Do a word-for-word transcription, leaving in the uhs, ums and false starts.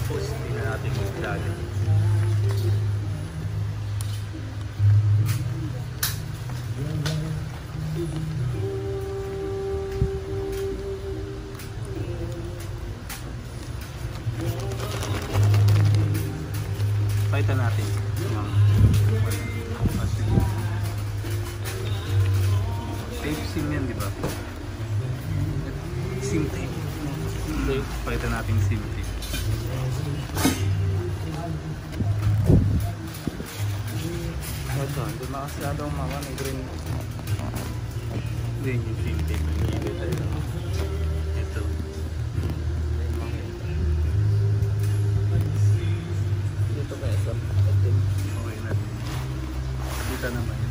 Tapos hindi na natin magdali. Pakita natin yung tape sim yan, di ba? Sim tape. Pakita natin sim tape. Ito, hindi makasyadong mama ng green. Hindi yung sim tape. Hindi tayo. Ito. Dito kaya sa atin. Okay na. Dito naman.